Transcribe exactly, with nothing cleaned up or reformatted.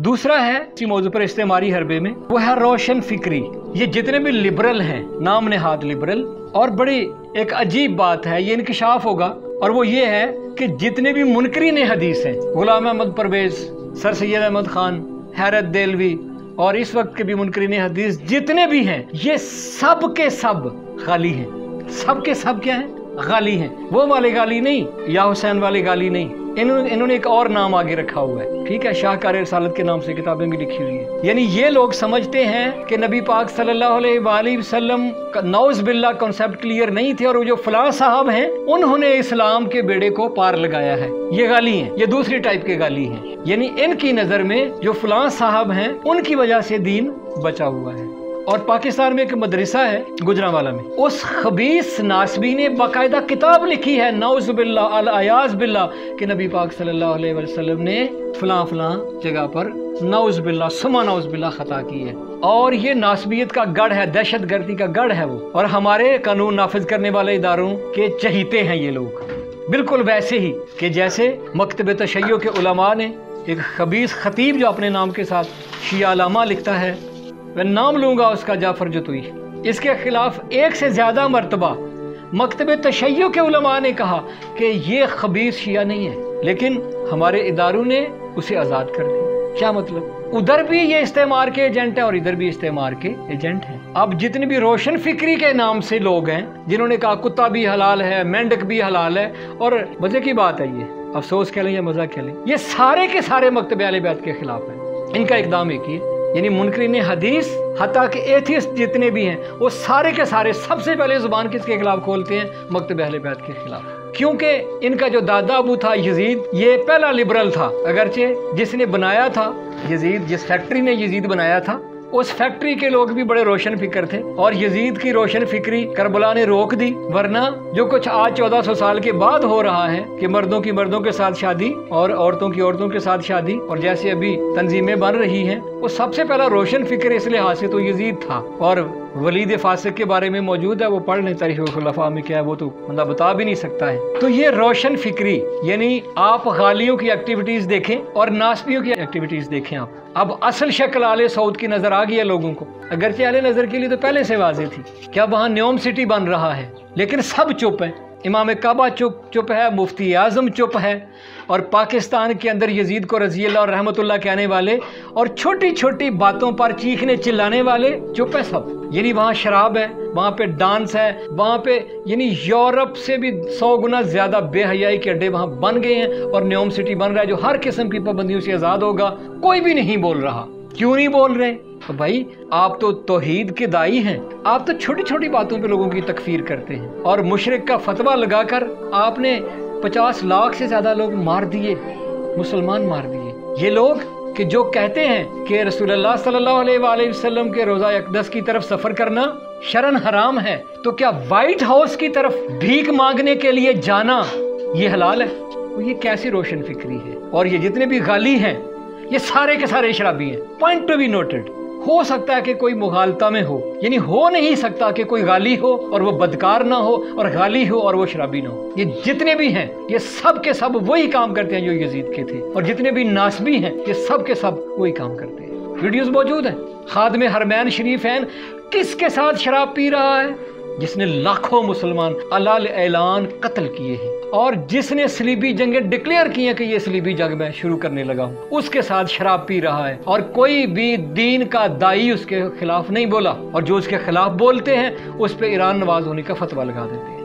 दूसरा है इसी मौजू पर इस्तेमारी हरबे में, वो है रोशन फिक्री। ये जितने भी लिबरल हैं, नाम नेहाद लिबरल, और बड़ी एक अजीब बात है, ये इंकशाफ होगा, और वो ये है कि जितने भी मुनकरीन हदीस हैं, गुलाम अहमद परवेज, सर सैयद अहमद खान, हैरत देलवी और इस वक्त के भी मुनकरीन हदीस जितने भी हैं, ये सब के सब गाली हैं। सब के सब क्या हैं? गाली हैं। वो वाले गाली नहीं, या हुसैन वाले गाली नहीं, इन्होंने इन्होंने एक और नाम आगे रखा हुआ है, ठीक है, शाहकार रिसालत के नाम से किताबें भी लिखी हुई है। यानी ये लोग समझते हैं कि नबी पाक सल्लल्लाहु अलैहि वसल्लम का नौज बिल्ला कॉन्सेप्ट क्लियर नहीं थे, और वो जो फलां साहब हैं उन्होंने इस्लाम के बेड़े को पार लगाया है। ये गाली हैं, ये दूसरी टाइप के गाली हैं। यानी इनकी नजर में जो फलां साहब हैं उनकी वजह से दीन बचा हुआ है। और पाकिस्तान में एक मदरसा है गुजरांवाला में, उस खबीस नासबी ने बाकायदा किताब लिखी है नौज बिल्ला अल अयाज बिल्ला कि नबी पाक सल्लल्लाहु अलैहि वसल्लम ने फलां फलां जगह पर नौज बिल्ला सुमा नौज बिल्ला खता की है। और ये नासबियत का गढ़ है, दहशत गर्दी का गढ़ है वो, और हमारे कानून नाफिज करने वाले इदारों के चहीते हैं ये लोग, बिल्कुल वैसे ही कि जैसे मकतब तशय्यो के उलमा ने एक खबीस खतीब जो अपने नाम के साथ शिया अलामा लिखता है, मैं नाम लूंगा उसका, जाफर जतुई, इसके खिलाफ एक से ज्यादा मर्तबा मकतब तशय्यो के उलमा ने कहा कि ये खबीस शिया नहीं है, लेकिन हमारे इदारों ने उसे आज़ाद कर दिया। क्या मतलब? उधर भी ये इस्तेमार के एजेंट हैं और इधर भी इस्तेमार के एजेंट हैं। अब जितने भी रोशन फिक्री के नाम से लोग हैं जिन्होंने कहा कुत्ता भी हलाल है, मेंढक भी हलाल है, और मजे की बात है, ये अफसोस कह लें या मजा कह लें, ये सारे के सारे मकतब अहले बैत के खिलाफ है। इनका इकदाम एक ही है, यानी मुनकरीन हदीस हत्ता के एथियस्ट जितने भी हैं वो सारे के सारे सबसे पहले जुबान किसके खिलाफ खोलते हैं? मकतब अहले बैत के खिलाफ। क्योंकि इनका जो दादा अबू था यजीद, ये पहला लिबरल था, अगरचे जिसने बनाया था यजीद, जिस फैक्ट्री ने यजीद बनाया था उस फैक्ट्री के लोग भी बड़े रोशन फिक्र थे, और यजीद की रोशन फिक्री करबला ने रोक दी। वरना जो कुछ आज चौदह सौ साल के बाद हो रहा है कि मर्दों की मर्दों के साथ शादी और औरतों की औरतों के साथ शादी, और जैसे अभी तंजीमें बन रही हैं, वो सबसे पहला रोशन फिक्र इस लिहाज से तो यजीद था। और वलीद फासिक के बारे में मौजूद है, वो पढ़ लें तारीख खुलफा में, क्या है वो तो बंदा बता भी नहीं सकता है। तो ये रोशन फिक्री, यानी आप गालियों की एक्टिविटीज देखें और नासबियों की एक्टिविटीज देखें। आप अब असल शक्ल आले सऊद की नजर आ गई है लोगों को, अगरचे आले नजर के लिए तो पहले से वाज़ेह थी। क्या वहाँ न्योम सिटी बन रहा है, लेकिन सब चुप है। इमाम काबा चुप चुप है, मुफ्ती आजम चुप है, और पाकिस्तान के अंदर यजीद को रज़ी अल्लाह और रहमतुल्लाह कहने वाले और छोटी छोटी बातों पर चीखने चिल्लाने वाले चुप है सब। यानी वहाँ शराब है, वहाँ पे डांस है, वहाँ पे यानी यूरोप से भी सौ गुना ज्यादा बेहयाई के अड्डे वहाँ बन गए हैं, और न्योम सिटी बन रहा है जो हर किस्म की पाबंदियों से आज़ाद होगा। कोई भी नहीं बोल रहा। क्यों नहीं बोल रहे? तो भाई आप तो तौहीद के दाई हैं, आप तो छोटी छोटी बातों पे लोगों की तकफीर करते हैं, और मुशरिक का फतवा लगाकर आपने पचास लाख से ज्यादा लोग मार दिए, मुसलमान मार दिए। ये लोग कि जो कहते हैं कि रसूलुल्लाह सल्लल्लाहु अलैहि वसल्लम के रोज़ा अक़दस की तरफ सफर करना शरन हराम है, तो क्या व्हाइट हाउस की तरफ भीख मांगने के लिए जाना ये हलाल है? तो ये कैसी रोशन फिक्री है? और ये जितने भी गाली हैं ये सारे के सारे शराबी हैं। Point to be noted. हो सकता है कि कोई मुगालता में हो, यानी हो नहीं सकता कि कोई गाली हो और वो बदकार ना हो, और गाली हो और वो शराबी ना हो। ये जितने भी हैं ये सब के सब वही काम करते हैं जो यजीद के थे, और जितने भी नासबी हैं ये सब के सब वही काम करते हैं। वीडियोस मौजूद हैं। खादिम हरमैन शरीफैन किसके साथ शराब पी रहा है? जिसने लाखों मुसलमान अलाल ऐलान कत्ल किए हैं, और जिसने सलीबी जंगें डिक्लेयर की हैं कि ये सलीबी जंग मैं शुरू करने लगा हूँ, उसके साथ शराब पी रहा है, और कोई भी दीन का दाई उसके खिलाफ नहीं बोला, और जो उसके खिलाफ बोलते हैं उस पर ईरान नवाज होने का फतवा लगा देते हैं।